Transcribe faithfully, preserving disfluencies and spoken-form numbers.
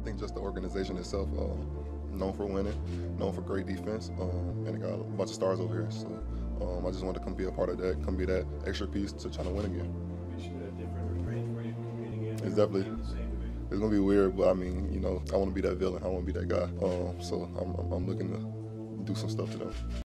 I think just the organization itself, um, known for winning, known for great defense, um, and it got a bunch of stars over here. So um, I just wanted to come be a part of that, come be that extra piece to trying to win again. It's definitely, it's gonna be weird, but I mean, you know, I want to be that villain. I want to be that guy. Um, so I'm, I'm looking to do some stuff to them.